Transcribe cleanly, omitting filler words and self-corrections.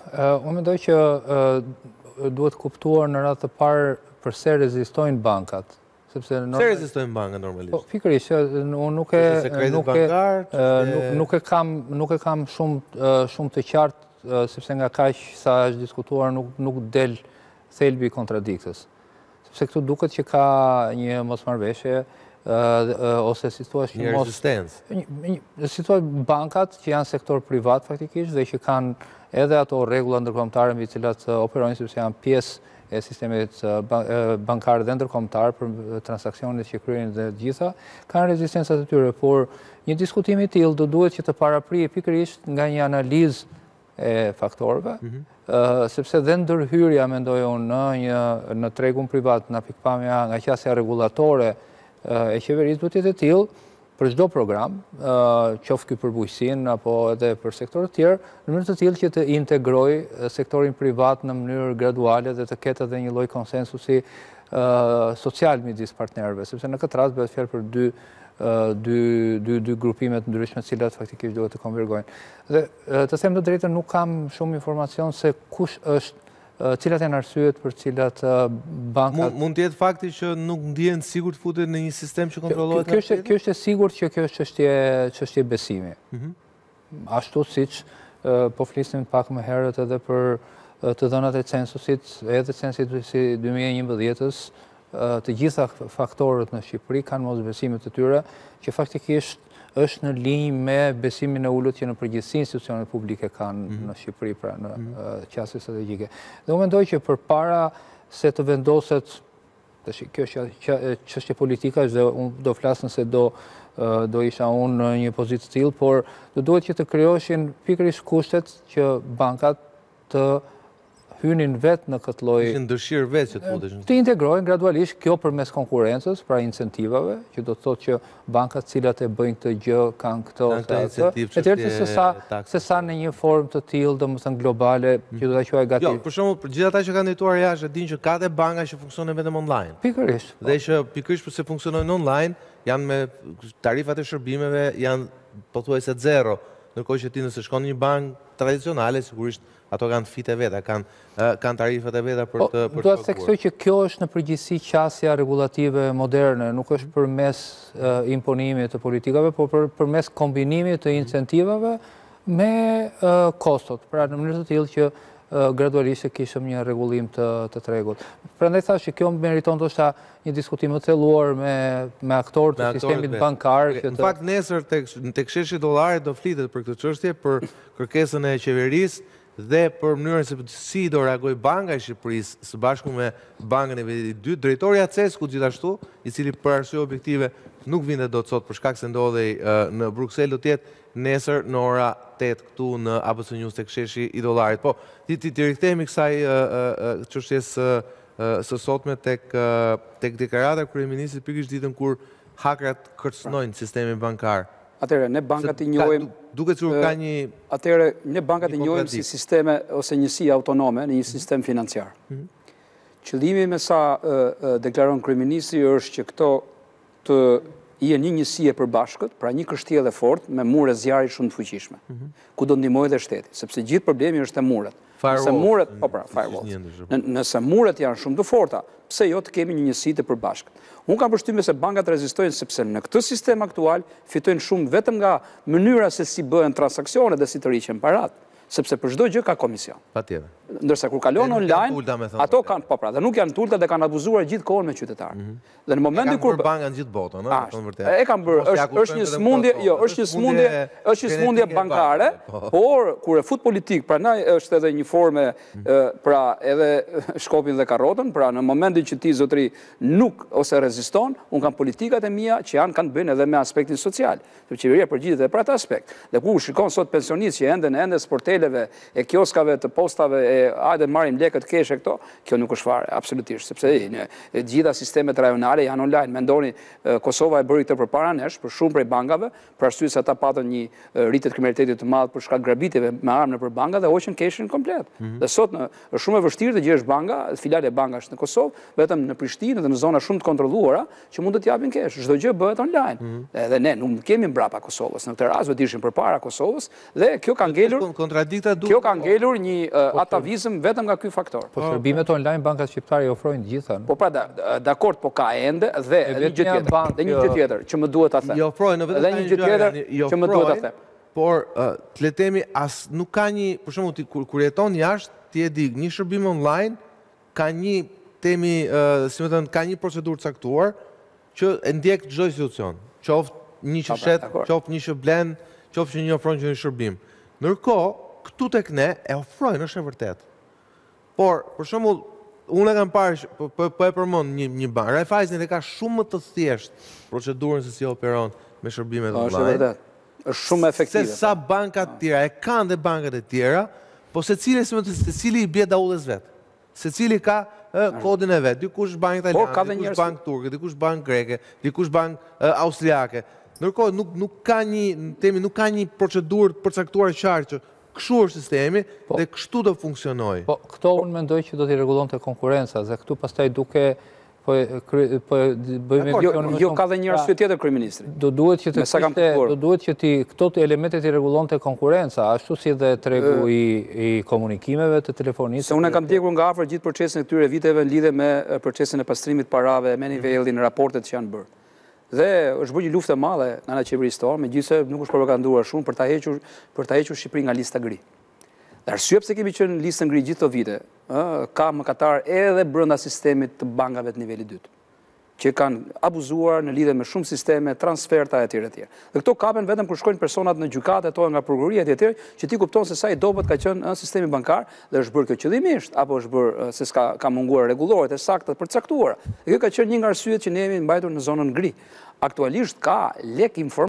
Unë mendoj që duhet kuptuar në radhë të parë përse rezistojnë bankat. Pse rezistojnë bankat normalisht? Pikërisht, nuk e kam shumë të qartë, sepse nga kaq sa është diskutuar nuk del thelbi i kontradiktës. Sepse këtu duket që ka një mosmarrveshje ose si thua një rezistencë. Si thua bankat që janë sektor privat faktikisht dhe që kanë edhe ato rregulla ndërkombëtare mbi të cilat operojnë sepse janë pjesë e sistemit bankar dhe ndërkombëtar për transaksionet që kryejnë dhe gjitha, kanë rezistencat e tyre, por një diskutim i tillë do duhet që të paraprihej pikërisht nga një analizë e faktorëve, sepse dhe ndërhyrja, mendoj unë, në tregun privat, nga pikpamja nga qasja rregullatore e qeverisë duhet të jetë e tillë për çdo program, qoftë ky për bujqësinë apo edhe për sektorë të tjerë, në mënyrë të tillë që të integrojë sektorin privat në mënyrë graduale dhe të ketë edhe një lloj konsensusi social midis partnerëve, sepse në këtë rast bëhet fjalë për dy grupime të ndryshme të cilat faktikisht duhet të konvergojnë. Dhe të them të drejtën, nuk kam shumë informacion se kush është, cilat janë arsyet për cilat bankat... Mund të jetë fakti që nuk ndihen sigurt futet në një sistem që kontrollohet nga shteti? Kjo është e sigurt që kjo është çështje besimi. Ashtu siç po flisnim pak më herët edhe për të dhënat e censusit, edhe censusi 2011-s, të gjitha faktorët në Shqipëri kanë mosbesimet të tyre që faktikisht është në linjë me besimin e ulët që në përgjithësi institucionet publike kanë në Shqipëri, pra në qasje strategjike. Dhe unë mendoj që përpara se të vendoset, kjo është çështje politikash dhe unë do flas nëse do isha unë në një pozitë të tillë, por do duhet që të krijoheshin pikërisht kushtet që bankat të hynin vetë në këtë lloj... Ishin dëshirë vetë që të futeshin. Të integrohen gradualisht, kjo përmes konkurrencës, pra incentivave, që do të thotë që bankat cilat e bëjnë këtë gjë kanë këto ose atë, e tjerë se sa në një formë të tillë, domethënë globale, që do ta quaj gati. Jo, për shembull, për gjithë ata që kanë jetuar jashtë, dinë që ka dhe banka që funksionojnë vetëm online. Pikërisht. Dhe që pikërisht pse funksionojnë online, janë me tarifat e shërbimeve janë pothuajse zero, ndërkohë që ti nëse shkon në një bankë tradicionale, sigurisht ato kanë fite veta, kanë tarifat e veta për të do të theksoj që kjo është në përgjithësi qasja regulative moderne, nuk është përmes imponimit të politikave, por përmes kombinimit të incentivave me kostot, pra në mënyrë të tillë që gradualisht kishim një rregullim të tregut. Prandaj thash që kjo meriton ndoshta një diskutim të thelluar me aktorët të sistemit bankar. Në fakt nesër tek sheshi i dollarit do flitet për këtë çështje, për kërkesën e qeverisë dhe për mënyrën se si do reagoj Banka e Shqipërisë së bashku me Bankën e Vendit të Dytë. Drejtori Acesku gjithashtu, i cili për arsye objektive nuk vinte dot sot për shkak se ndodhej në Bruksel, do të jetë nesër në ora 8 këtu në ABC News tek sheshi i dollarit. Po, ti rikthehemi kësaj çështjes së sotme tek deklarata e kryeministit pikërisht ditën kur hakrat kërcënojnë sistemin bankar. Atëherë, ne bankat i njohim... Duket sikur ka një... Atëherë, ne bankat i njohim si sisteme ose njësi autonome në një sistem financiar. Qëllimi me sa deklaron kryeministri është që këto të jenë një njësi e përbashkët, pra një kështjellë e fortë me mure zjarri shumë të fuqishme, ku do ndihmojë dhe shteti, sepse gjithë problemi është te muret. Nëse muret janë shumë të forta, pse jo të kemi një njësi të përbashkët? Unë kam përshtypjen se bankat rezistojnë sepse në këtë sistem aktual fitojnë shumë vetëm nga mënyra se si bëhen transaksionet dhe si të rriqen parat, sepse për çdo gjë ka komision. Patjetër. Ndërsa kur kalon online, ato kanë dhe nuk janë tulta dhe kanë abuzuar gjithë kohën me qytetarët. Dhe në momentin kur banka në gjithë botën, e kanë bërë, është një smundje, jo, është një smundje bankare, por kur e fut politik, prandaj është edhe një forme, pra edhe shkopin dhe karrotën, pra në momentin që ti zotëri nuk ose reziston, unë kam politikat e mia që kanë të bëjnë edhe me aspektin social. Sepse qeveria përgjigjet edhe për atë aspekt. Dhe ku shikon sot pensionistë që ende sporteleve e kioskave të postave e hajde marrim lekët keshe këto, kjo nuk është fare, absolutisht, sepse gjitha sistemet rajonale janë online. Mendoni, Kosova e bëri këtë përpara nesh, për shumë prej bankave, për arsye se ata patën një rritje të kriminalitetit të madh për shkak grabitjeve me armë nëpër banka dhe hoqën keshin komplet. Dhe sot është shumë e vështirë të gjesh banka, filale e bankash në Kosovë, vetëm në Prishtinë dhe në zona shumë të kontrolluara që mund të t'japin kesh. Çdo gjë bëhet online. Edhe ne nuk kemi mbrapa Kosovës. Në këtë rast vetë ishim përpara Kosovës dhe kjo ka ngelur një atavizëm vetëm nga ky faktor. Po shërbimet online bankat shqiptare i ofrojnë gjitha. Po pra, dakord, po ka ende dhe një gjë tjetër që më duhet ta them. Jo ofrojnë edhe një gjë tjetër që më duhet ta them. Por të le themi as nuk ka një, për shembull kur jeton jashtë, ti e di, një shërbim online ka një temi, si më thënë, ka një procedurë caktuar që e ndjek çdo institucion. Qoftë një që shet, qoftë një që blen, qoftë që një ofron që një shërbim. Ndërkohë, këtu tek ne e ofrojnë, është e vërtet. Por, për shembull, unë e kam parë, po e përmend një bankë. Raiffeisen e ka shumë më të thjeshtë procedurën se si operon me shërbimet online. Është vërtet. Është shumë efektive. Se sa bankat tjera, e kanë dhe bankat e tjera, po secili i bie daulles vet. Secili ka kodin e vet. Dikush bank italiane, dikush bank turke, dikush bank greke, dikush bank austriake. Ndërkohë nuk ka një procedurë përcaktuar qartë që kështu është sistemi dhe kështu do funksionojë. Po këto unë mendoj që do t'i rregullonte konkurenca dhe këtu pastaj duke Jo, ka dhe një arsye tjetër kryeministri. Do duhet që këto elementet i rregullonte konkurenca, ashtu si dhe tregu i komunikimeve të telefonisë. Se unë kam ndjekur nga afër gjithë procesin e këtyre viteve në lidhje me procesin e pastrimit parave, me nivelin, raportet që janë bërë. Dhe është bërë një luftë e madhe nga ana qeverisë tonë, megjithëse nuk është propaganduar shumë për ta hequr Shqipërinë nga lista gri. Dhe arsye pse kemi qenë në listën gri gjithë këto vite, ka mëkatar edhe brenda sistemit të bankave të nivelit 2, që kanë abuzuar në lidhje me shumë sisteme, transferta e tjera. Dhe këto kapen vetëm kur shkojnë personat në gjykate ato nga prokuroria e tjera, që ti kupton se sa i dobët ka qenë në sistemi bankar dhe është bërë kjo qëllimisht, apo është bërë se ka munguar rregulloret e sakta përcaktuara. Dhe kjo ka qenë një nga arsyet që ne jemi mbajtur në zonën gri. Aktualisht ka lek